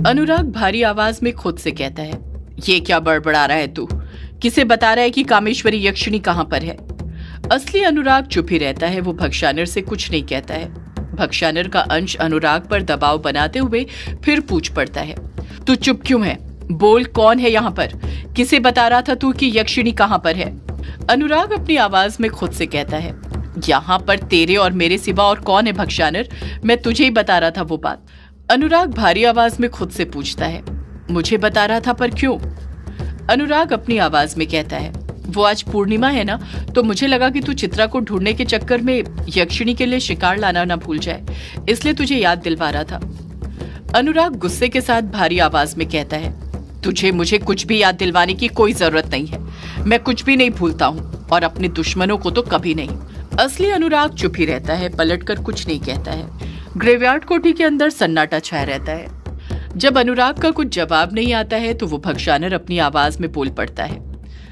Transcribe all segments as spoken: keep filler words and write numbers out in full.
अनुराग भारी आवाज में खुद से कहता है, ये क्या बड़बड़ा रहा है तू? किसे बता रहा है कि कामेश्वरी यक्षिणी कहां पर है? असली अनुराग चुप ही रहता है। वो भक्षानर से कुछ नहीं कहता है। भक्षानर का अंश अनुराग पर दबाव बनाते हुए फिर पूछ पड़ता है, तू चुप क्यों है? बोल, कौन है यहाँ पर? किसे बता रहा था तू कि यक्षिणी कहां पर है? अनुराग अपनी आवाज में खुद से कहता है, यहाँ पर तेरे और मेरे सिवा और कौन है भक्षानर? मैं तुझे ही बता रहा था वो बात। अनुराग भारी आवाज में खुद से पूछता है, मुझे बता रहा था पर क्यों? अनुराग अपनी आवाज में कहता है, वो आज पूर्णिमा है ना, तो मुझे लगा कि तू चित्रा को ढूंढने के चक्कर में यक्षिणी के लिए शिकार लाना ना भूल जाए, इसलिए तुझे याद दिलवा रहा था। अनुराग गुस्से के साथ भारी आवाज में कहता है, तुझे मुझे कुछ भी याद दिलवाने की कोई जरूरत नहीं है। मैं कुछ भी नहीं भूलता हूँ, और अपने दुश्मनों को तो कभी नहीं। असली अनुराग चुप ही रहता है, पलटकर कुछ नहीं कहता है। ग्रेवयार्ड कोठी के अंदर सन्नाटा छाया रहता है। जब अनुराग का कुछ जवाब नहीं आता है तो वो भक्षानर अपनी आवाज में बोल पड़ता है,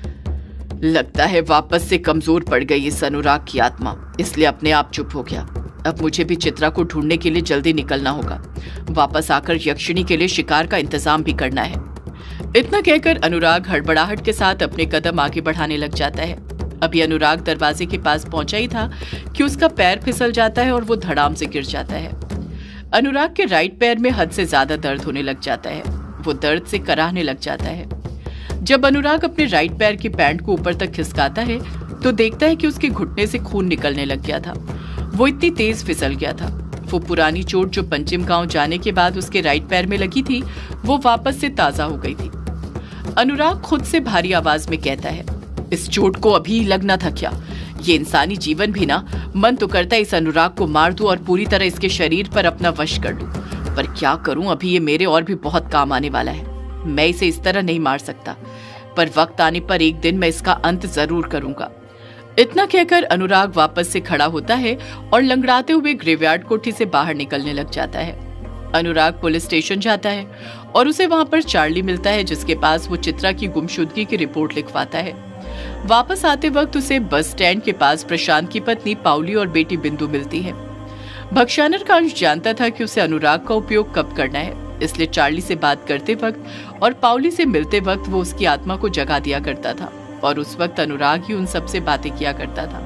लगता है वापस से कमजोर पड़ गई इस अनुराग की आत्मा, इसलिए अपने आप चुप हो गया। अब मुझे भी चित्रा को ढूंढने के लिए जल्दी निकलना होगा। वापस आकर यक्षिणी के लिए शिकार का इंतजाम भी करना है। इतना कहकर अनुराग हड़बड़ाहट के साथ अपने कदम आगे बढ़ाने लग जाता है। अभी अनुराग दरवाजे के पास पहुंचा ही था कि उसका पैर फिसल जाता है और वो धड़ाम से गिर जाता है। अनुराग के राइट पैर में हद से ज्यादा दर्द होने लग जाता है। वो दर्द से कराहने लग जाता है। जब अनुराग अपने राइट पैर की पैंट को ऊपर तक खिसकाता है तो देखता है कि उसके घुटने से खून निकलने लग गया था। वो इतनी तेज फिसल गया था। वो पुरानी चोट जो पंचिम गांव जाने के बाद उसके राइट पैर में लगी थी, वो वापस से ताजा हो गई थी। अनुराग खुद से भारी आवाज में कहता है, इस चोट को अभी लगना था क्या? ये इंसानी जीवन भी ना, मन तो करता है इस अनुराग को मार दूं और पूरी तरह इसके शरीर पर अपना वश कर लूं, पर क्या करूं, अभी ये मेरे और भी बहुत काम आने वाला है। मैं इसे इस तरह नहीं मार सकता, पर वक्त आने पर एक दिन मैं इसका अंत जरूर करूंगा। इतना कहकर अनुराग वापस से खड़ा होता है और लंगड़ाते हुए ग्रेवयार्ड कोठी से बाहर निकलने लग जाता है। अनुराग पुलिस स्टेशन जाता है और उसे वहां पर चार्ली मिलता है, जिसके पास वो चित्रा की गुमशुदगी की रिपोर्ट लिखवाता है। वापस आते वक्त उसे बस स्टैंड के पास प्रशांत की पत्नी पाउली और बेटी बिंदु मिलती है। भक्षानर का अंश जानता था कि उसे अनुराग का उपयोग कब करना है, इसलिए चार्ली से बात करते वक्त और पाउली से मिलते वक्त वो उसकी आत्मा को जगा दिया करता था, और उस वक्त अनुराग ही उन सब से बातें किया करता था।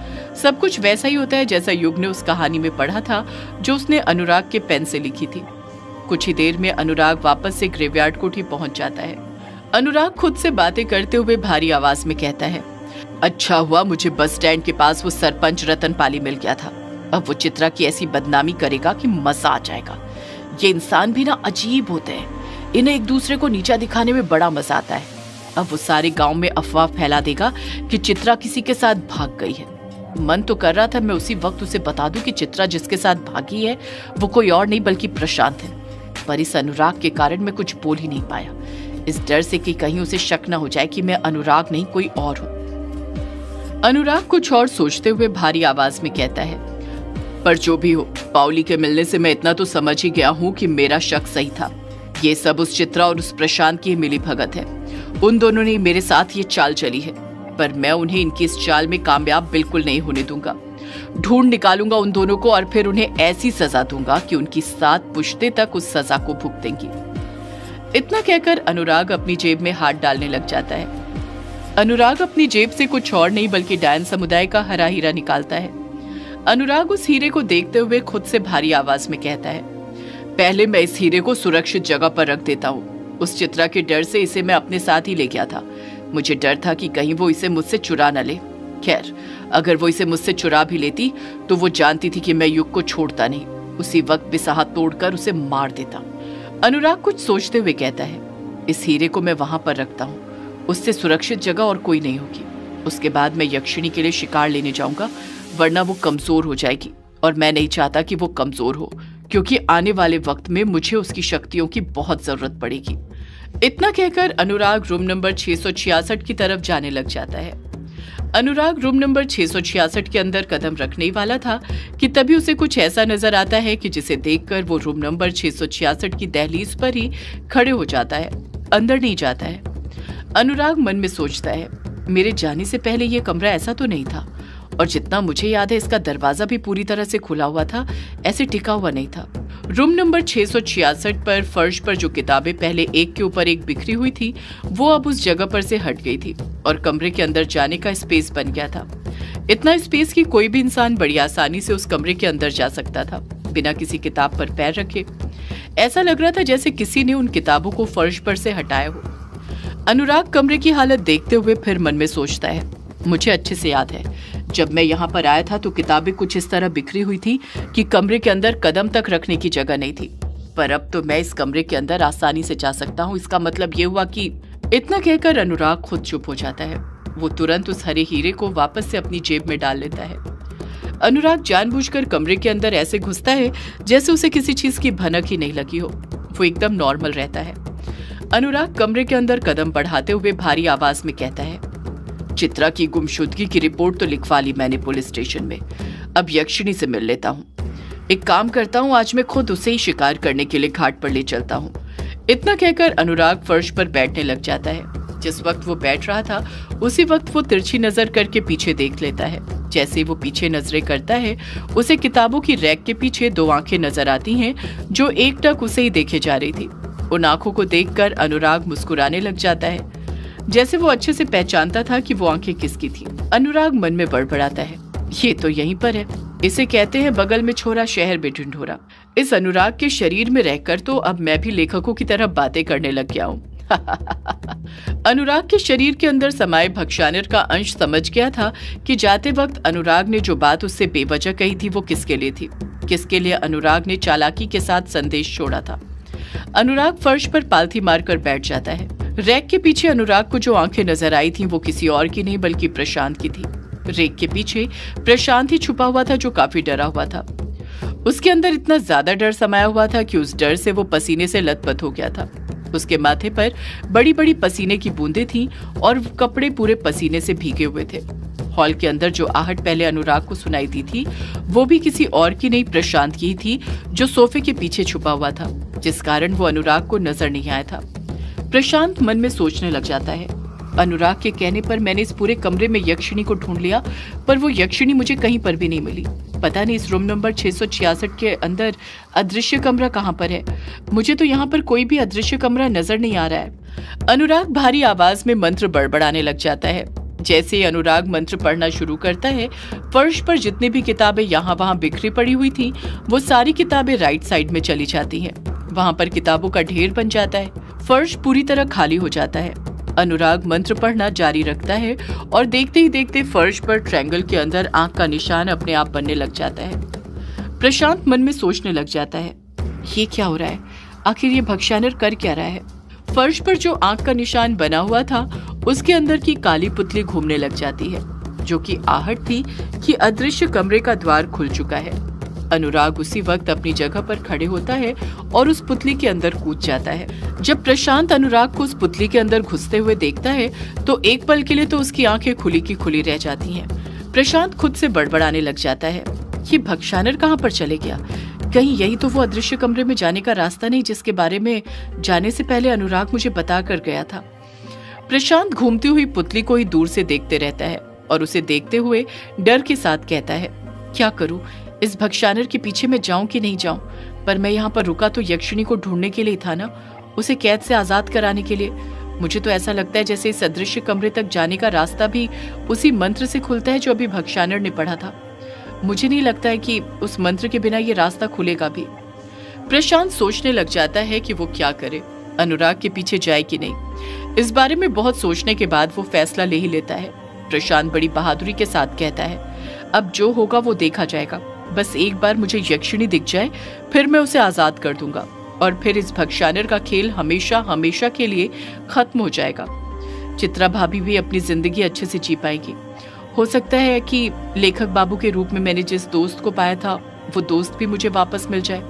सब कुछ वैसा ही होता है जैसा युग ने उस कहानी में पढ़ा था जो उसने अनुराग के पेन से लिखी थी। कुछ ही देर में अनुराग वापस से ग्रेवयार्ड कोठी पहुंच जाता है। अनुराग खुद से बातें करते हुए भारी आवाज में कहता है, अच्छा हुआ मुझे बस स्टैंड के पास वो सरपंच रतन पाली मिल गया था। अब वो चित्रा की ऐसी बदनामी करेगा कि मजा आ जाएगा। ये इंसान भी ना अजीब होते हैं, इन्हें एक दूसरे को नीचा दिखाने में बड़ा मजा आता है। अब वो सारे गांव में अफवाह फैला देगा कि चित्रा किसी के साथ भाग गई है। मन तो कर रहा था मैं उसी वक्त उसे बता दूं कि चित्रा जिसके साथ भागी है वो कोई और नहीं बल्कि प्रशांत है, पर इस अनुराग के कारण मैं कुछ बोल ही नहीं पाया, इस डर से कि कहीं उसे शक न हो जाए कि मैं अनुराग नहीं कोई और हूं। अनुराग कुछ और सोचते हुए भारी आवाज में कहता है, पर जो भी हो, पाउली के मिलने से मैं इतना तो समझ ही गया हूं कि मेरा शक सही था। ये सब उस चित्रा और उस प्रशांत की मिली भगत है। उन दोनों ने मेरे साथ ये चाल चली है, पर मैं उन्हें इनकी इस चाल में कामयाब बिल्कुल नहीं होने दूंगा। ढूंढ निकालूंगा उन दोनों को और फिर उन्हें ऐसी सजा दूंगा कि उनकी सात पुश्ते तक उस सजा को भुगतेंगी। इतना कहकर अनुराग अपनी जेब में हाथ डालने लग जाता है। अनुराग अपनी जेब से कुछ और नहीं बल्कि डायन समुदाय का हरा हीरा निकालता है। अनुराग उस हीरे को देखते हुए खुद से भारी आवाज में कहता है, पहले मैं इस हीरे को सुरक्षित जगह पर रख देता हूँ। उस चित्रा के डर से इसे मैं अपने साथ ही ले गया था। मुझे डर था कि कहीं वो इसे मुझसे चुरा न ले। खैर, अगर वो इसे मुझसे चुरा भी लेती तो वो जानती थी कि मैं युग को छोड़ता नहीं, उसी वक्त बिसाह तोड़कर उसे मार देता। अनुराग कुछ सोचते हुए कहता है, इस हीरे को मैं वहां पर रखता हूँ, उससे सुरक्षित जगह और कोई नहीं होगी। उसके बाद मैं यक्षिणी के लिए शिकार लेने जाऊंगा, वरना वो कमजोर हो जाएगी, और मैं नहीं चाहता कि वो कमजोर हो, क्योंकि आने वाले वक्त में मुझे उसकी शक्तियों की बहुत जरूरत पड़ेगी। इतना कहकर अनुराग रूम नंबर छह सौ छियासठ की तरफ जाने लग जाता है। अनुराग रूम नंबर छह सौ छियासठ के अंदर कदम रखने ही वाला था कि तभी उसे कुछ ऐसा नजर आता है कि जिसे देखकर वो रूम नंबर छह सौ छियासठ की दहलीज पर ही खड़े हो जाता है, अंदर नहीं जाता है। अनुराग मन में सोचता है, मेरे जाने से पहले ये कमरा ऐसा तो नहीं था, और जितना मुझे याद है इसका दरवाजा भी पूरी तरह से खुला हुआ था, ऐसे टिका हुआ नहीं था। रूम नंबर छह सौ छियासठ पर फर्श पर जो किताबें पहले एक के ऊपर एक बिखरी हुई थी वो अब उस जगह पर से हट गई थी और कमरे के अंदर जाने का स्पेस बन गया था। इतना स्पेस कि कोई भी इंसान बड़ी आसानी से उस कमरे के अंदर जा सकता था बिना किसी किताब पर पैर रखे। ऐसा लग रहा था जैसे किसी ने उन किताबों को फर्श पर से हटाया हो। अनुराग कमरे की हालत देखते हुए फिर मन में सोचता है, मुझे अच्छे से याद है जब मैं यहाँ पर आया था तो किताबें कुछ इस तरह बिखरी हुई थी कि कमरे के अंदर कदम तक रखने की जगह नहीं थी, पर अब तो मैं इस कमरे के अंदर आसानी से जा सकता हूँ। इसका मतलब ये हुआ कि इतना कहकर अनुराग खुद चुप हो जाता है। वो तुरंत उस हरे हीरे को वापस से अपनी जेब में डाल लेता है। अनुराग जानबूझकर कमरे के अंदर ऐसे घुसता है जैसे उसे किसी चीज की भनक ही नहीं लगी हो। वो एकदम नॉर्मल रहता है। अनुराग कमरे के अंदर कदम बढ़ाते हुए भारी आवाज में कहता है, चित्रा की गुमशुदगी की रिपोर्ट तो लिखवा ली मैंने पुलिस स्टेशन में, अब यक्षिणी से मिल लेता हूँ। एक काम करता हूँ, आज मैं खुद उसे ही शिकार करने के लिए घाट पर ले चलता हूँ। इतना कहकर अनुराग फर्श पर बैठने लग जाता है। जिस वक्त वो बैठ रहा था उसी वक्त वो तिरछी नजर करके पीछे देख लेता है। जैसे वो पीछे नजरें करता है उसे किताबों की रैक के पीछे दो आंखें नजर आती हैं जो एकटक उसे ही देखे जा रही थी। उन आंखों को देखकर अनुराग मुस्कुराने लग जाता है, जैसे वो अच्छे से पहचानता था कि वो आंखें किसकी थी। अनुराग मन में बड़बड़ाता है, ये तो यहीं पर है, इसे कहते हैं बगल में छोरा शहर में ढिंढोरा। इस अनुराग के शरीर में रहकर तो अब मैं भी लेखकों की तरह बातें करने लग गया हूँ। अनुराग के शरीर के अंदर समाये भक्षानिर का अंश समझ गया था कि जाते वक्त अनुराग ने जो बात उससे बेवजह कही थी वो किसके लिए थी, किसके लिए अनुराग ने चालाकी के साथ संदेश छोड़ा था। अनुराग फर्श पर पालथी मारकर बैठ जाता है। रैक के पीछे अनुराग को जो आंखें नजर आई थीं वो किसी और की नहीं बल्कि प्रशांत की थी। रैक के पीछे प्रशांत ही छुपा हुआ था जो काफी डरा हुआ था। उसके अंदर इतना ज्यादा डर समाया हुआ था कि उस डर से वो पसीने से लथपथ हो गया था। उसके माथे पर बड़ी बड़ी पसीने की बूंदें थीं और कपड़े पूरे पसीने से भीगे हुए थे। हॉल के अंदर जो आहट पहले अनुराग को सुनाई दी थी वो भी किसी और की नहीं प्रशांत की ही थी जो सोफे के पीछे छुपा हुआ था, जिस कारण वो अनुराग को नजर नहीं आया था। प्रशांत मन में सोचने लग जाता है, अनुराग के कहने पर मैंने इस पूरे कमरे में यक्षिणी को ढूंढ लिया पर वो यक्षिणी मुझे कहीं पर भी नहीं मिली। पता नहीं इस रूम नंबर छह सौ छियासठ के अंदर अदृश्य कमरा कहाँ पर है। मुझे तो यहाँ पर कोई भी अदृश्य कमरा नजर नहीं आ रहा है। अनुराग भारी आवाज में मंत्र बड़बड़ाने लग जाता है। जैसे ही अनुराग मंत्र पढ़ना शुरू करता है, फर्श पर जितनी भी किताबें यहाँ वहाँ बिखरी पड़ी हुई थी वो सारी किताबें राइट साइड में चली जाती हैं। वहाँ पर किताबों का ढेर बन जाता है। फर्श पूरी तरह खाली हो जाता है। अनुराग मंत्र पढ़ना जारी रखता है और देखते ही देखते फर्श पर ट्रायंगल के अंदर आंख का निशान अपने आप बनने लग जाता है। प्रशांत मन में सोचने लग जाता है, ये क्या हो रहा है, आखिर ये भक्षानिर कर क्या रहा है। फर्श पर जो आंख का निशान बना हुआ था उसके अंदर की काली पुतली घूमने लग जाती है, जो कि आहट थी कि अदृश्य कमरे का द्वार खुल चुका है। अनुराग उसी वक्त अपनी जगह पर खड़े होता है और उस पुतली के अंदर कूद जाता है। जब प्रशांत अनुराग को उस पुतली के अंदर घुसते हुए देखता है तो एक पल के लिए तो उसकी आंखें खुली की खुली रह जाती हैं। प्रशांत खुद से बड़बड़ाने लग जाता है, ये भक्षानिर कहाँ पर चले गया, कहीं यही तो वो अदृश्य कमरे में जाने का रास्ता नहीं जिसके बारे में जाने से पहले अनुराग मुझे बता कर गया था। प्रशांत घूमती हुई पुतली को ही दूर से देखते रहता है और उसे देखते हुए डर के साथ कहता है, क्या करूं, इस भक्षानिर के पीछे मैं जाऊं कि नहीं जाऊं, पर मैं यहाँ पर रुका तो यक्षिणी को ढूंढने के लिए था ना, उसे कैद से आजाद कराने के लिए। मुझे तो ऐसा लगता है जैसे इस अदृश्य कमरे तक जाने का रास्ता भी उसी मंत्र से खुलता है जो अभी भक्षानिर ने पढ़ा था। मुझे नहीं लगता है कि उस मंत्र के बिना ये रास्ता खुलेगा भी। प्रशांत सोचने लग जाता है कि वो क्या करे, अनुराग के पीछे जाए कि नहीं। इस बारे में बहुत सोचने के बाद वो फैसला ले ही लेता है। प्रशांत बड़ी बहादुरी के साथ कहता है, अब जो होगा वो देखा जाएगा, बस एक बार मुझे यक्षिणी दिख जाए फिर मैं उसे आजाद कर दूंगा और फिर इस भक्षानिर का खेल हमेशा हमेशा के लिए खत्म हो जाएगा। चित्रा भाभी भी अपनी जिंदगी अच्छे से जी पाएगी। हो सकता है कि लेखक बाबू के रूप में मैंने जिस दोस्त को पाया था वो दोस्त भी मुझे वापस मिल जाए।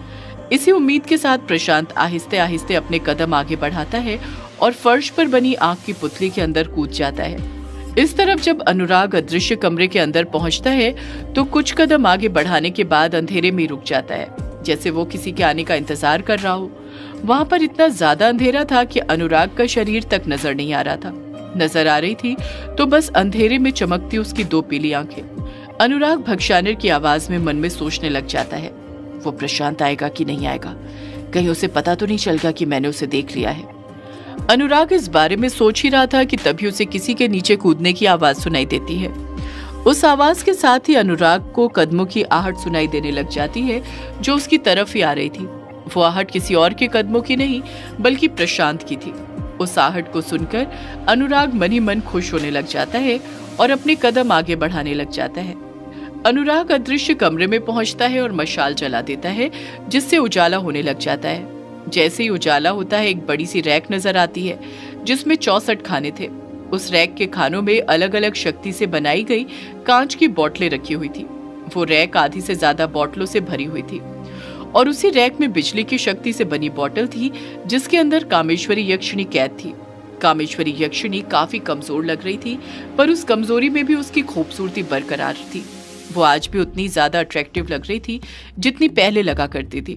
इसी उम्मीद के साथ प्रशांत आहिस्ते आहिस्ते अपने कदम आगे बढ़ाता है और फर्श पर बनी आंख की पुतली के अंदर कूद जाता है। इस तरफ जब अनुराग अदृश्य कमरे के अंदर पहुंचता है तो कुछ कदम आगे बढ़ाने के बाद अंधेरे में रुक जाता है, जैसे वो किसी के आने का इंतजार कर रहा हो। वहां पर इतना ज्यादा अंधेरा था कि अनुराग का शरीर तक नजर नहीं आ रहा था। नजर आ रही थी तो बस अंधेरे में चमकती उसकी दो पीली आंखें। अनुराग भक्षानिर की आवाज में मन में सोचने लग जाता है, वो प्रशांत आएगा कि नहीं आएगा, कहीं उसे पता तो नहीं चलेगा कि मैंने उसे देख लिया है। अनुराग इस बारे में सोच ही रहा था कि तभी उसे किसी के नीचे कूदने की आवाज सुनाई देती है। उस आवाज के साथ ही अनुराग को कदमों की आहट सुनाई देने लग जाती है जो उसकी तरफ ही आ रही थी। वो आहट किसी और के कदमों की नहीं बल्कि प्रशांत की थी। उस आहट को सुनकर अनुराग मन ही मन खुश होने लग जाता है और अपने कदम आगे बढ़ाने लग जाता है। अनुराग अदृश्य कमरे में पहुंचता है और मशाल जला देता है जिससे उजाला होने लग जाता है। जैसे ही उजाला होता है एक बड़ी सी रैक नजर आती है जिसमें चौसठ खाने थे। उस रैक के खानों में अलग अलग शक्ति से बनाई गई कांच की बोतलें रखी हुई थी। वो रैक आधी से ज्यादा बोतलों से भरी हुई थी और उसी रैक में बिजली की शक्ति से बनी बोतल थी जिसके अंदर कामेश्वरी यक्षिणी कैद थी। कामेश्वरी यक्षिणी काफी कमजोर लग रही थी पर उस कमजोरी में भी उसकी खूबसूरती बरकरार थी। वो आज भी उतनी ज्यादा अट्रैक्टिव लग रही थी जितनी पहले लगा करती थी।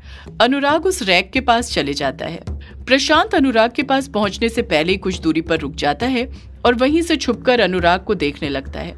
अनुराग उस रैक के पास चले जाता है। प्रशांत अनुराग के पास पहुंचने से पहले ही कुछ दूरी पर रुक जाता है और वहीं से छुपकर अनुराग को देखने लगता है।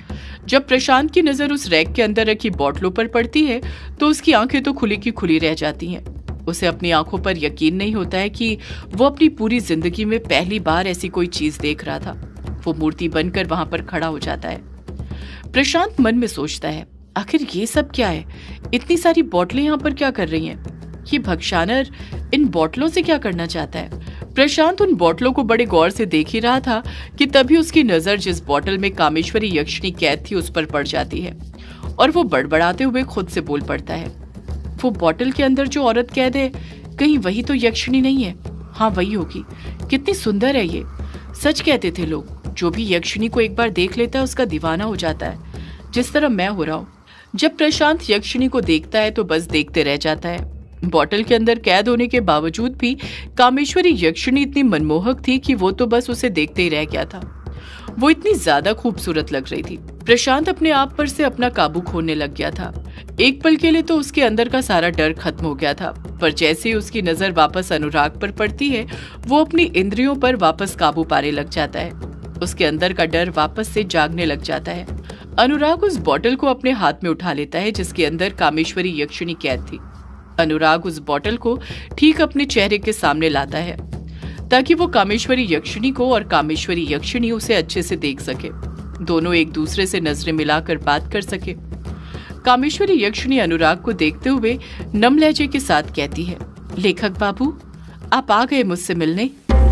जब प्रशांत की नजर उस रैक के अंदर रखी बोतलों पर पड़ती है तो उसकी आंखें तो खुली की खुली रह जाती हैं। उसे अपनी आंखों पर यकीन नहीं होता है कि वो अपनी पूरी जिंदगी में पहली बार ऐसी कोई चीज देख रहा था। वो मूर्ति बनकर वहां पर खड़ा हो जाता है। प्रशांत मन में सोचता है, आखिर ये सब क्या है? इतनी सारी बोतलें यहाँ पर क्या कर रही हैं? ये भक्षानर इन बोतलों से क्या करना चाहता है? प्रशांत उन बोतलों को बड़े गौर से देख ही रहा था कि तभी उसकी नजर जिस बोतल में कामेश्वरी यक्षिणी कैद थी उस पर पड़ जाती है और वो बड़बड़ाते हुए खुद से बोल पड़ता है, वो बोतल के अंदर जो औरत कैद है कहीं वही तो यक्षिणी नहीं है? हाँ वही होगी। कितनी सुंदर है ये। सच कहते थे लोग, जो भी यक्षिणी को एक बार देख लेता है उसका दीवाना हो जाता है, जिस तरह मैं हो रहा हूँ। जब प्रशांत यक्षिणी को देखता है तो बस देखते रह जाता है। बोतल के अंदर कैद होने के बावजूद भी कामेश्वरी यक्षिणी इतनी मनमोहक थी कि वो तो बस उसे देखते ही रह गया था। वो इतनी ज्यादा खूबसूरत लग रही थी। प्रशांत अपने आप पर से अपना काबू खोने लग गया था। एक पल के लिए तो उसके अंदर का सारा डर खत्म हो गया था, पर जैसे ही उसकी नजर वापस अनुराग पर पड़ती है वो अपनी इंद्रियों पर वापस काबू पाने लग जाता है। उसके अंदर का डर वापस से जागने लग जाता है। अनुराग उस बोतल को अपने हाथ में उठा लेता है जिसके अंदर कामेश्वरी यक्षिणी कैद थी। अनुराग उस बोतल को ठीक अपने चेहरे के सामने लाता है ताकि वो कामेश्वरी यक्षिणी को और कामेश्वरी यक्षिणी उसे अच्छे से देख सके। दोनों एक दूसरे से नजरें मिलाकर बात कर सके। कामेश्वरी यक्षिणी अनुराग को देखते हुए नम लहजे के साथ कहती है, लेखक बाबू आप आ गए मुझसे मिलने।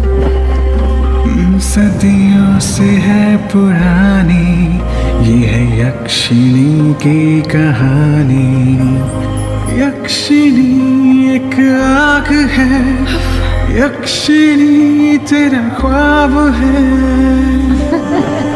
सदियों से है पुरानी ये है यक्षिणी की कहानी। यक्षिणी एक आग है, यक्षिणी तेरा ख्वाब है।